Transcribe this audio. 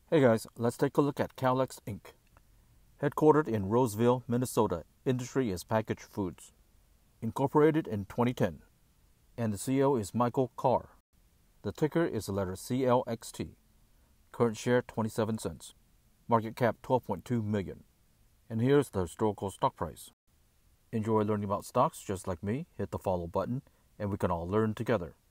Hey guys, let's take a look at Calyxt Inc. Headquartered in Roseville, Minnesota, industry is packaged foods. Incorporated in 2010. And the CEO is Michael Carr. The ticker is the letter CLXT. Current share 27 cents. Market cap 12.2 million. And here's the historical stock price. Enjoy learning about stocks just like me? Hit the follow button and we can all learn together.